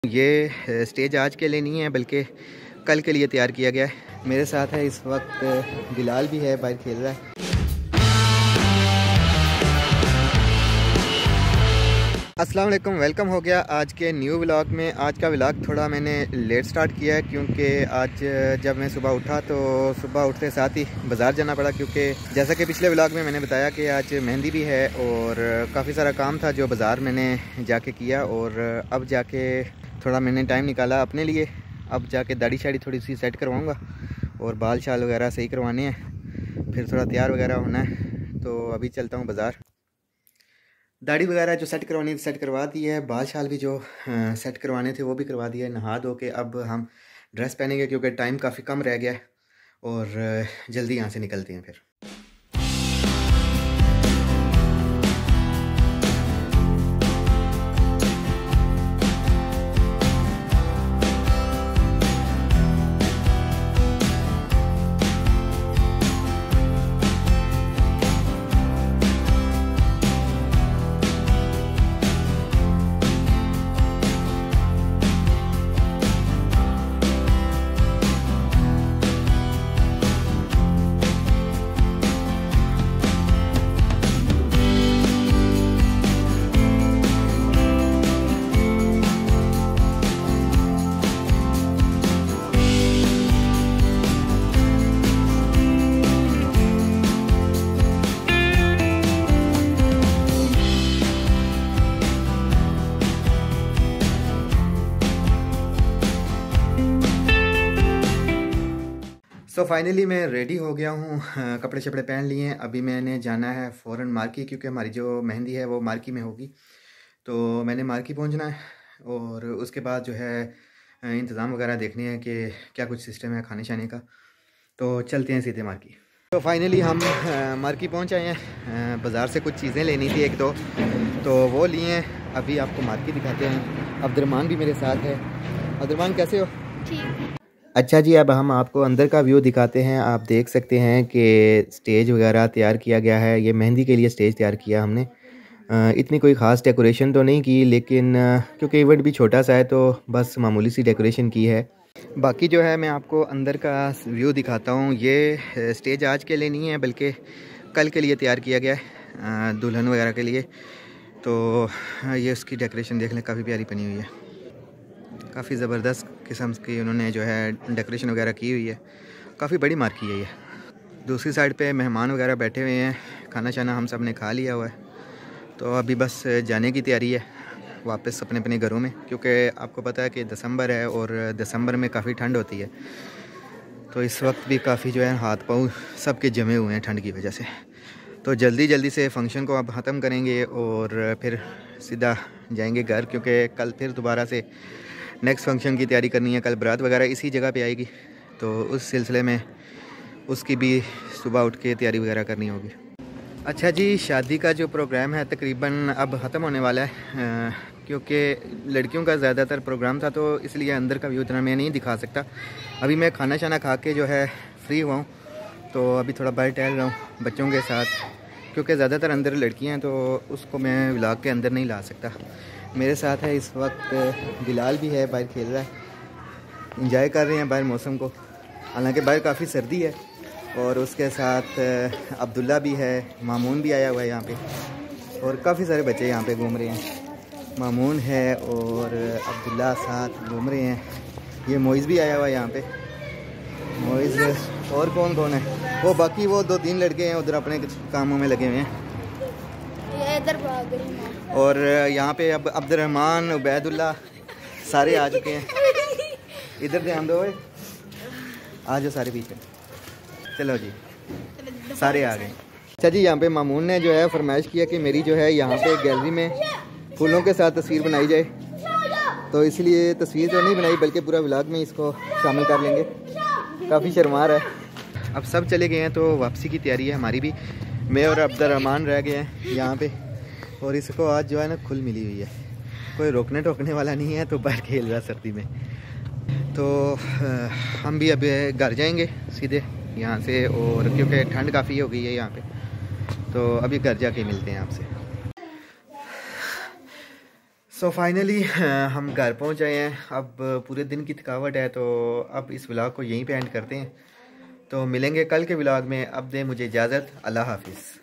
ये स्टेज आज के लिए नहीं है बल्कि कल के लिए तैयार किया गया है। मेरे साथ है इस वक्त बिलाल भी है, बाहर खेल रहा है। अस्सलाम वालेकुम, वेलकम हो गया आज के न्यू व्लॉग में। आज का व्लॉग थोड़ा मैंने लेट स्टार्ट किया है क्योंकि आज जब मैं सुबह उठा तो सुबह उठते साथ ही बाज़ार जाना पड़ा, क्योंकि जैसा कि पिछले व्लॉग में मैंने बताया कि आज मेहंदी भी है और काफ़ी सारा काम था जो बाज़ार मैंने जाके किया। और अब जाके थोड़ा मैंने टाइम निकाला अपने लिए। अब जाके दाढ़ी शाड़ी थोड़ी सी सेट करवाऊँगा और बाल शाल वगैरह सही करवाने हैं, फिर थोड़ा तैयार वगैरह होना है। तो अभी चलता हूँ बाज़ार। दाढ़ी वगैरह जो सेट करवानी थी सेट करवा दी है, बाल शाल भी जो सेट करवाने थे वो भी करवा दिया है। नहा धो के अब हम ड्रेस पहनेंगे क्योंकि टाइम काफ़ी कम रह गया है और जल्दी यहाँ से निकलते हैं फिर। सो फाइनली मैं रेडी हो गया हूँ, कपड़े शपड़े पहन लिए हैं। अभी मैंने जाना है फ़ौरन मार्की, क्योंकि हमारी जो मेहंदी है वो मार्की में होगी। तो मैंने मार्की पहुँचना है और उसके बाद जो है इंतज़ाम वगैरह देखने हैं कि क्या कुछ सिस्टम है खाने शाने का। तो चलते हैं सीधे मार्की। तो फाइनली हम मार्की पहुँच आए हैं। बाज़ार से कुछ चीज़ें लेनी थी एक दो, तो वो लिए हैं। अभी आपको मार्की दिखाते हैं। अब्दुर्रहमान भी मेरे साथ है। अब्दुर्रहमान कैसे हो? ठीक। अच्छा जी, अब हम आपको अंदर का व्यू दिखाते हैं। आप देख सकते हैं कि स्टेज वगैरह तैयार किया गया है। ये मेहंदी के लिए स्टेज तैयार किया हमने। इतनी कोई ख़ास डेकोरेशन तो नहीं की, लेकिन क्योंकि इवेंट भी छोटा सा है तो बस मामूली सी डेकोरेशन की है। बाकी जो है मैं आपको अंदर का व्यू दिखाता हूँ। ये स्टेज आज के लिए नहीं है बल्कि कल के लिए तैयार किया गया है, दुल्हन वगैरह के लिए। तो ये उसकी डेकोरेशन देख लें, काफ़ी प्यारी बनी हुई है। काफ़ी ज़बरदस्त किस्म की उन्होंने जो है डेकोरेशन वगैरह की हुई है। काफ़ी बड़ी मार्की है ये। दूसरी साइड पे मेहमान वगैरह बैठे हुए हैं। खाना शाना हम सब ने खा लिया हुआ है, तो अभी बस जाने की तैयारी है वापस अपने अपने घरों में, क्योंकि आपको पता है कि दिसंबर है और दिसंबर में काफ़ी ठंड होती है। तो इस वक्त भी काफ़ी जो है हाथ पाँव सबके जमे हुए हैं ठंड की वजह से। तो जल्दी जल्दी से फंक्शन को अब ख़त्म करेंगे और फिर सीधा जाएंगे घर, क्योंकि कल फिर दोबारा से नेक्स्ट फंक्शन की तैयारी करनी है। कल बारात वगैरह इसी जगह पे आएगी, तो उस सिलसिले में उसकी भी सुबह उठ के तैयारी वगैरह करनी होगी। अच्छा जी, शादी का जो प्रोग्राम है तकरीबन अब ख़त्म होने वाला है, क्योंकि लड़कियों का ज़्यादातर प्रोग्राम था, तो इसलिए अंदर का व्यू इतना मैं नहीं दिखा सकता। अभी मैं खाना शाना खा के जो है फ्री हुआ हूँ, तो अभी थोड़ा बाहर टहल रहा हूँ बच्चों के साथ, क्योंकि ज़्यादातर अंदर लड़कियाँ हैं तो उसको मैं व्लॉग के अंदर नहीं ला सकता। मेरे साथ है इस वक्त बिलाल भी है, बाहर खेल रहा है। इंजॉय कर रहे हैं बाहर मौसम को, हालांकि बाहर काफ़ी सर्दी है। और उसके साथ अब्दुल्ला भी है, मामून भी आया हुआ है यहाँ पे, और काफ़ी सारे बच्चे यहाँ पे घूम रहे हैं। मामून है और अब्दुल्ला साथ घूम रहे हैं। ये मोइज़ भी आया हुआ है यहाँ पे। मोइज़ और कौन कौन है? वो बाकी वो 2-3 लड़के हैं उधर अपने कामों में लगे हुए हैं। और यहाँ पे अब अब्दुर्रहमान, उबैदुल्ला सारे आ चुके हैं। इधर ध्यान दो, आ जाओ सारे पीछे। चलो जी, सारे आ गए। अच्छा जी, यहाँ पे मामून ने जो है फरमाइश किया कि मेरी जो है यहाँ पे गैलरी में फूलों के साथ तस्वीर बनाई जाए, तो इसलिए तस्वीर तो नहीं बनाई बल्कि पूरा व्लॉग में इसको शामिल कर लेंगे। काफ़ी शर्मा रहा है। अब सब चले गए हैं तो वापसी की तैयारी है हमारी भी। मैं और अब्दुर्रहमान रह गए हैं यहाँ पे, और इसको आज जो है ना खुल मिली हुई है, कोई रोकने टोकने वाला नहीं है, तो बाहर खेल रहा है सर्दी में। तो हम भी अब घर जाएंगे सीधे यहाँ से, और क्योंकि ठंड काफ़ी हो गई है यहाँ पे, तो अभी घर जाके मिलते हैं आपसे। सो फाइनली हम घर पहुंच गए हैं। अब पूरे दिन की थकावट है, तो अब इस व्लॉग को यहीं पे एंड करते हैं। तो मिलेंगे कल के व्लॉग में। अब दे मुझे इजाज़त। अल्लाह हाफिज़।